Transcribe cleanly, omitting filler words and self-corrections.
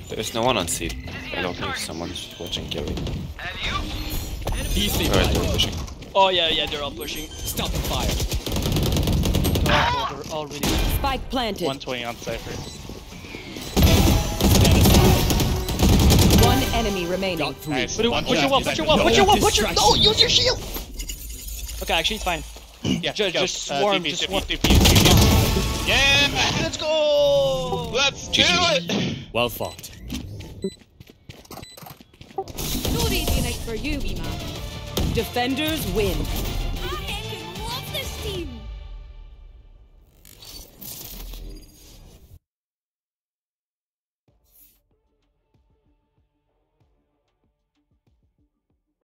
There's no one on seat. I don't think someone's watching Gary. Easy. Alright, they're pushing. Oh yeah, they're all pushing. Stop the fire. They're all really Spike planted. 120 on Cypher. One enemy remaining. Got three. Nice. Put your wall, put your wall. No, use your shield! Okay, actually it's fine. Yeah, just swarm, TP, just TP, swarm. TP. Yeah! Let's go! Let's do it! Well fought. No easy night for you, wee man. Defenders win.